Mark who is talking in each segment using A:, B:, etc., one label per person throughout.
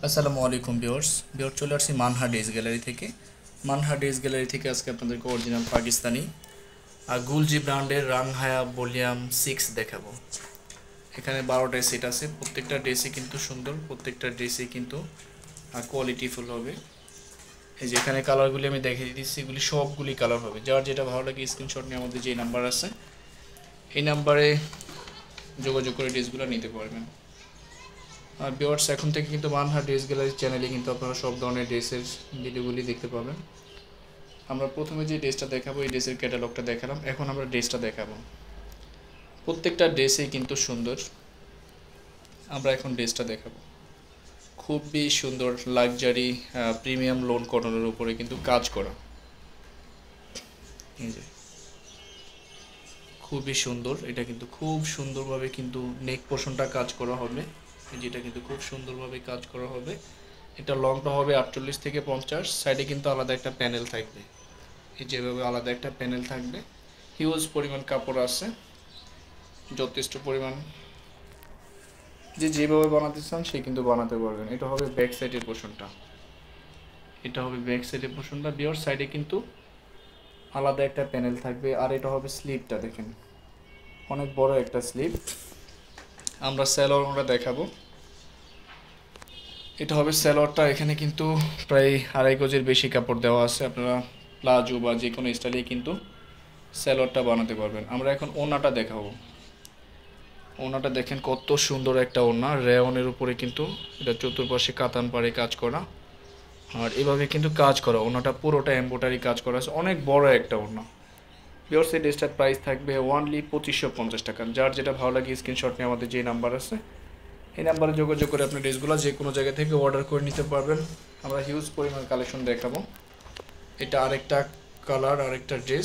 A: আসসালামু আলাইকুম ভিউয়ার্স চলে আসছি মানহা ডেজ গ্যালারি থেকে। মানহা ডেজ গ্যালারি থেকে আজকে আপনাদেরকে অরিজিনাল পাকিস্তানি আর গুলজি ব্র্যান্ডের রাং হায়া ভলিউম 6 দেখাবো। এখানে 12টা সেট আছে, প্রত্যেকটা ড্রেসই কিন্তু সুন্দর, প্রত্যেকটা ড্রেসই কিন্তু কোয়ালিটিফুল হবে। এই যে এখানে কালারগুলি আমি দেখিয়ে দিচ্ছি, এগুলি সবগুলি কালার হবে। যার যেটা ভালো লাগে স্ক্রিনশট নিয়ে আমাদের যে নাম্বার আছে এই নাম্বারে যোগাযোগ করে ড্রেসগুলো নিতে পারবেন। আর ভিউয়ার্স এখন থেকে কিন্তু মানহা ড্রেস গ্যালারি চ্যানেলে কিন্তু আপনারা সব ধরনের ড্রেসের ভিডিওগুলি দেখতে পাবেন। আমরা প্রথমে যে ড্রেসটা দেখাবো এই ড্রেসের ক্যাটালগটা দেখালাম, এখন আমরা ড্রেসটা দেখাবো। প্রত্যেকটা ড্রেসই কিন্তু সুন্দর। আমরা এখন ড্রেসটা দেখাবো, খুবই সুন্দর লাক্সারি প্রিমিয়াম লোন কটনের উপরে কিন্তু কাজ করা। এই যে খুবই সুন্দর, এটা কিন্তু খুব সুন্দরভাবে কিন্তু নেক পোর্শনটা কাজ করা হবে। যেটা কিন্তু খুব সুন্দরভাবে কাজ করা হবে। এটা লংটা হবে 48 থেকে 50, সাইডে কিন্তু আলাদা একটা প্যানেল থাকবে। এই যেভাবে আলাদা একটা প্যানেল থাকবে, হিউজ পরিমাণ কাপড় আছে, যথেষ্ট পরিমাণ যেভাবে বানাতে চান সে কিন্তু বানাতে পারবেন। এটা হবে ব্যাক সাইডের পোর্শনটা, এটা হবে ব্যাক সাইডের পোর্শনটা। বিয়ার সাইডে কিন্তু আলাদা একটা প্যানেল থাকবে। আর এটা হবে স্লিপটা, দেখেন অনেক বড় একটা স্লিপ। আমরা স্যালোয়ারটা দেখাবো। এটা হবে স্যালোয়ারটা, এখানে কিন্তু প্রায় 2.5 গজের বেশি কাপড় দেওয়া আছে। আপনারা প্লাজো বা যে কোনো স্টাইলেই কিন্তু স্যালোয়ারটা বানাতে পারবেন। আমরা এখন ওড়নাটা দেখাবো। ওড়নাটা দেখেন কত সুন্দর একটা ওড়না, রেওনের উপরে কিন্তু এটা চতুর্পাশে কাতান পাড়ে কাজ করা। আর এভাবে কিন্তু কাজ করা, ওড়নাটা পুরোটা এমব্রয়ডারি কাজ করা আছে, অনেক বড় একটা ওড়না। ভিউয়ার্স এই ড্রেসটার প্রাইস থাকবে অনলি 2550 টাকা। যার যেটা ভালো লাগে স্ক্রিনশট নিয়ে আমাদের যে নাম্বার আছে এই নাম্বারে যোগাযোগ করে আপনি ড্রেসগুলো যে কোনো জায়গা থেকে অর্ডার করে নিতে পারবেন। আমরা হিউজ পরিমাণ কালেকশন দেখাবো। এটা আরেকটা কালার, আরেকটা ড্রেস।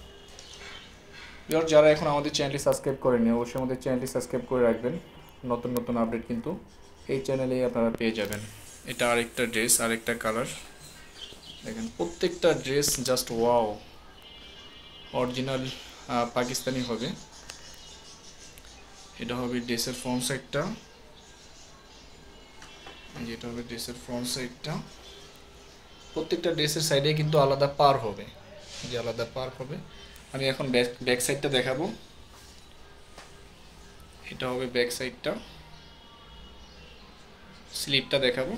A: যারা এখন আমাদের চ্যানেলটি সাবস্ক্রাইব করেনি অবশ্যই আমাদের চ্যানেলটি সাবস্ক্রাইব করে রাখবেন। নতুন নতুন আপডেট কিন্তু এই চ্যানেলেই আপনারা পেয়ে যাবেন। এটা আরেকটা ড্রেস, আরেকটা কালার। দেখেন প্রত্যেকটা dress just wow, original Pakistani হবে। এটা হবে ড্রেসের ফ্রন্ট সাইডটা, যেটা হবে ড্রেসের ফ্রন্ট সাইডটা। প্রত্যেকটা ড্রেসের সাইডে কিন্তু আলাদা পার হবে, যে আলাদা পার হবে। আমি এখন ব্যাক সাইডটা দেখাবো। এটা হবে ব্যাক সাইডটা, স্লিপটা দেখাবো।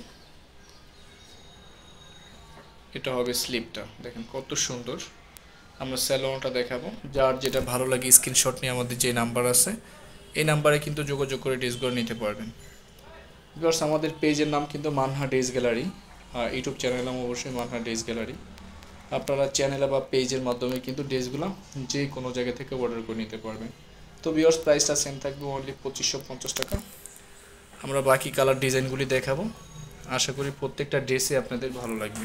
A: এটা হবে স্লিপটা, দেখেন কত সুন্দর। আমরা স্যালোনটা দেখাবো। যার যেটা ভালো লাগে স্ক্রিনশট নিয়ে আমাদের যে নাম্বার আছে এই নাম্বারে কিন্তু যোগাযোগ করে ড্রেসগুলো নিতে পারবেন। বিকজ আমাদের পেজের নাম কিন্তু Manha dress gallery, YouTube channel নাম অবশ্যই মানহা ড্রেস গ্যালারি। আপনারা চ্যানেলে বা পেজের মাধ্যমে কিন্তু ড্রেসগুলো যে কোনো জায়গা থেকে অর্ডার করে নিতে পারবেন। তো ভিউয়ার্স প্রাইসটা সেম থাকবে অনলি 2550 টাকা। আমরা বাকি কালার ডিজাইনগুলি দেখাবো, আশা করি প্রত্যেকটা ড্রেসে আপনাদের ভালো লাগবে।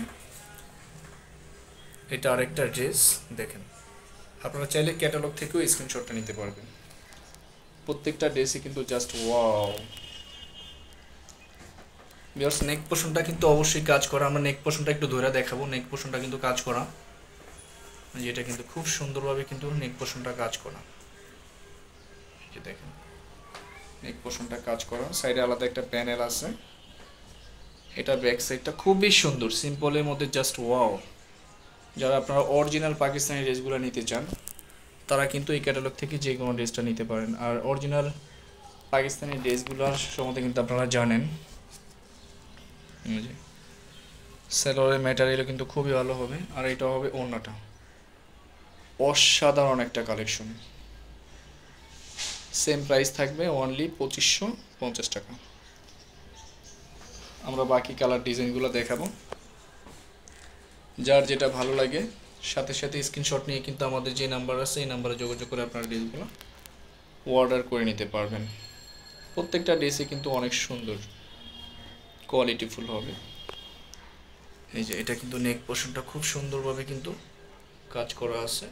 A: এটা আরেকটা ড্রেস, দেখেন আপনারা চাইলে ক্যাটালগ থেকেও স্ক্রিনশটটা নিতে পারবেন। প্রত্যেকটা ড্রেসই কিন্তু জাস্ট ওয়াও। ভিউয়ার্স নেক পোর্শনটা কিন্তু অবশ্যই কাজ করা। আমরা নেক পোর্শনটা একটু ধরে দেখাবো। নেক পোর্শনটা কিন্তু কাজ করা, যেটা কিন্তু খুব সুন্দরভাবে কিন্তু নেক পোর্শনটা কাজ করা। এই যে দেখেন নেক পোর্শনটা কাজ করা, সাইডে আলাদা একটা প্যানেল আছে। এটা ব্যাক সাইডটা খুবই সুন্দর, সিম্পলের মধ্যে জাস্ট ওয়াও। যারা আপনারা অরিজিনাল পাকিস্তানি ড্রেসগুলো নিতে চান তারা কিন্তু এই ক্যাটালগ থেকে যে কোনো ড্রেসটা নিতে পারেন। আর অরিজিনাল পাকিস্তানি ড্রেসগুলোর সম্বন্ধে কিন্তু আপনারা জানেন যে সেলোয়ারের ম্যাটেরিয়ালও কিন্তু খুবই ভালো হবে। আর এটা হবে ওড়নাটা, অসাধারণ একটা কালেকশন। সেম প্রাইস থাকবে অনলি 2550 টাকা। আমরা বাকি কালার ডিজাইনগুলো দেখাবো। যার যেটা ভালো লাগে সাথে সাথে স্ক্রিনশট নিয়ে কিন্তু আমাদের যে নাম্বার আছে এই নাম্বারে যোগাযোগ করে আপনারা ড্রেসগুলো অর্ডার করে নিতে পারবেন। প্রত্যেকটা ড্রেসই কিন্তু অনেক সুন্দর, কোয়ালিটিফুল হবে। এই যে এটা কিন্তু নেক পোর্শনটা খুব সুন্দরভাবে কিন্তু কাজ করা আছে।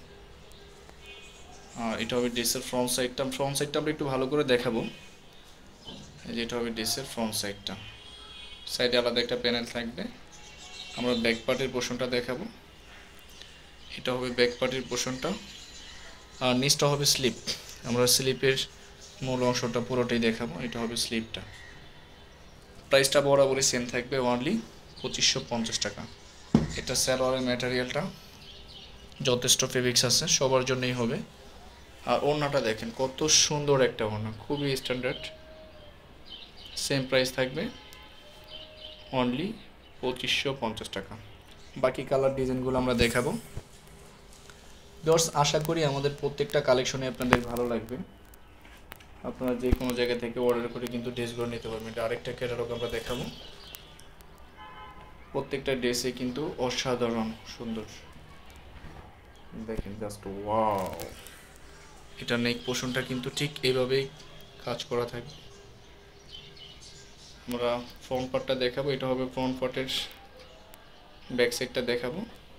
A: আর এটা হবে ড্রেসের ফ্রন্ট সাইডটা। ফ্রন্ট সাইডটা আমরা একটু ভালো করে দেখাবো। এই যে এটা হবে ড্রেসের ফ্রন্ট সাইডটা, সাইডে আলাদা একটা প্যানেল থাকবে। আমরা ব্যাক পার্টের পোর্শনটা দেখাবো। এটা হবে ব্যাক পার্টের পোর্শনটা, আর নিচটা হবে স্লিপ। আমরা স্লিপের মূল অংশটা পুরোটাই দেখাবো। এটা হবে স্লিপটা, প্রাইসটা বরাবরই সেম থাকবে, অনলি 2550 টাকা। এটা সালোয়ারের ম্যাটেরিয়ালটা যথেষ্ট ফেব্রিক্স আছে, সবার জন্যই হবে। আর ওড়নাটা দেখেন কত সুন্দর একটা ওড়না, খুবই স্ট্যান্ডার্ড। সেম প্রাইস থাকবে, অনলি 2550 টাকা। বাকি কালার ডিজাইনগুলো আমরা দেখাবো। ভিউয়ার্স, আশা করি আমাদের প্রত্যেকটা কালেকশনে আপনাদের ভালো লাগবে। আপনারা যে কোনো জায়গা থেকে অর্ডার করে কিন্তু ড্রেসগুলো নিতে পারবেন। এটা আরেকটা ক্যাটালগ আমরা দেখাবো। প্রত্যেকটা ড্রেসে কিন্তু অসাধারণ সুন্দর, দেখেন জাস্ট ওয়াও। এটা নেক পোর্শনটা কিন্তু ঠিক এইভাবেই কাজ করা থাকবে। আমরা ফ্রন্ট পার্টটা দেখাবো, এটা হবে ফ্রন্ট পার্টের ব্যাক সাইডটা দেখাবো।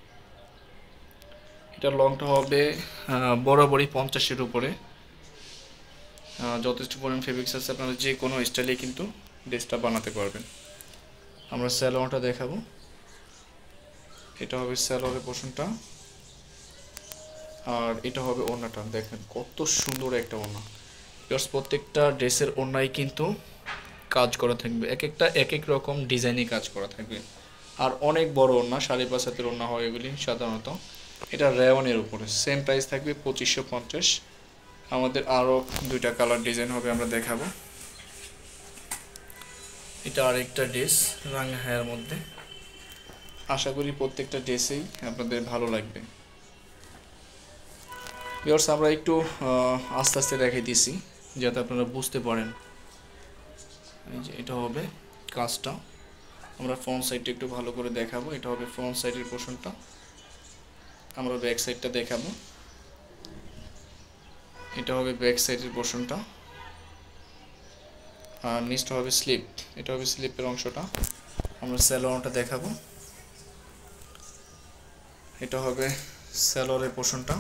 A: এটা লংটা হবে বরাবরই 50-এর উপরে, যথেষ্ট পরিমাণ ফেব্রিক্স আছে, আপনারা যে কোনো স্টাইলে কিন্তু ড্রেসটা বানাতে পারবেন। আমরা সালোয়ারটা দেখাবো, এটা হবে সালোয়ারের পোর্শনটা, আর এটা হবে ওড়নাটা। দেখেন কত সুন্দর একটা ওড়না। প্লাস প্রত্যেকটা ড্রেসের ওড়নায় কিন্তু কাজ করা থাকবে, এক একটা এক এক রকম ডিজাইনে কাজ করা থাকবে। আর অনেক বড় ওড়না, 5.5 হাতের ওড়না হয় এগুলি সাধারণত। এটা রেওয়ানের উপরে, সেম প্রাইস থাকবে 2550। আমাদের আরও দুইটা কালার ডিজাইন হবে, আমরা দেখাবো। এটা আরেকটা ড্রেস রাঙা হায়ার মধ্যে। আশা করি প্রত্যেকটা ড্রেসেই আপনাদের ভালো লাগবে। ভিউয়ার্স, আমরা একটু আস্তে আস্তে দেখাই দিছি যাতে আপনারা বুঝতে পারেন। এই যে এটা হবে কাজটা, আমরা ফ্রন্ট সাইডটা একটু ভালো করে দেখাবো। এটা হবে ফ্রন্ট সাইডের পোর্শনটা, আমরা ব্যাক সাইডটা দেখাবো। এটা হবে ব্যাক সাইডের পোর্শনটা, আর নিচটা হবে স্লিপ, এটা হবে স্লিপের অংশটা। আমরা সালোয়ারটা দেখাবো, এটা হবে সালোয়ারের পোর্শনটা,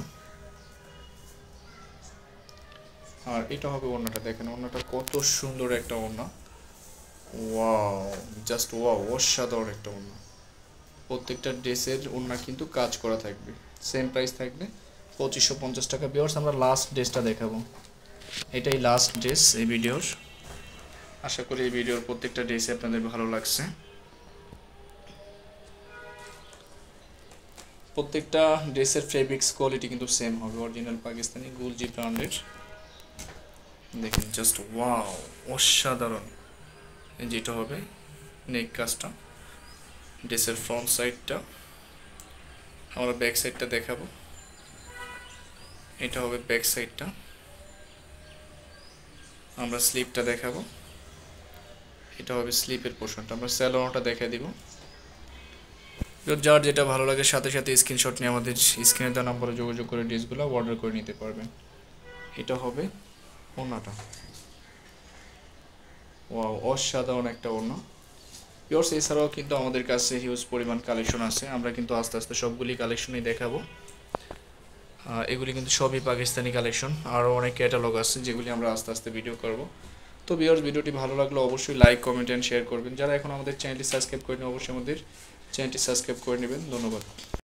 A: আর এটা হবে ওড়নাটা। দেখেন ওড়নাটা কত সুন্দর একটা ওড়না, ওয়াও, জাস্ট ওয়াও, অসাধারণ একটা ওড়না। প্রত্যেকটা ড্রেসের ওড়না কিন্তু কাজ করা থাকবে, সেম প্রাইস থাকবে 2550 টাকা। ভিউয়ার্স, আমরা লাস্ট ড্রেসটা দেখাবো। এটাই লাস্ট ড্রেস এই ভিডিওর। আশা করি এই ভিডিওর প্রত্যেকটা ড্রেসে আপনাদের ভালো লাগছে। প্রত্যেকটা ড্রেসের ফেব্রিক্স কোয়ালিটি কিন্তু সেম হবে, অরিজিনাল পাকিস্তানি গুলজি ব্র্যান্ডের। দেখেন জাস্ট ওয়াও, অসাধারণ। যেটা হবে নেক কাজটা, ড্রেসের ফ্রন্ট সাইডটা, আমরা ব্যাক সাইডটা দেখাবো। এটা হবে ব্যাক সাইডটা, আমরা স্লিপটা দেখাবো। এটা হবে স্লিপের পোর্শনটা, আমরা সালোয়ারটা দেখাই দিব। যার যেটা ভালো লাগে সাথে সাথে স্ক্রিনশট নিয়ে আমাদের স্ক্রিনে দেওয়া নম্বরে যোগাযোগ করে ড্রেসগুলো অর্ডার করে নিতে পারবেন। এটা হবে ওড়নাটা, ওয়াও, অসাধারণ একটা ওড়না। ভিউয়ার্স, এছাড়াও কিন্তু আমাদের কাছে হিউজ পরিমাণ কালেকশন আছে, আমরা কিন্তু আস্তে আস্তে সবগুলি কালেকশনই দেখাবো। এগুলি কিন্তু সবই পাকিস্তানি কালেকশন, আরও অনেক ক্যাটালগ আছে যেগুলি আমরা আস্তে আস্তে ভিডিও করব। তো ভিউয়ার্স, ভিডিওটি ভালো লাগলে অবশ্যই লাইক, কমেন্ট অ্যান্ড শেয়ার করবেন। যারা এখন আমাদের চ্যানেলটি সাবস্ক্রাইব করেনি অবশ্যই আমাদের চ্যানেলটি সাবস্ক্রাইব করে নেবেন। ধন্যবাদ।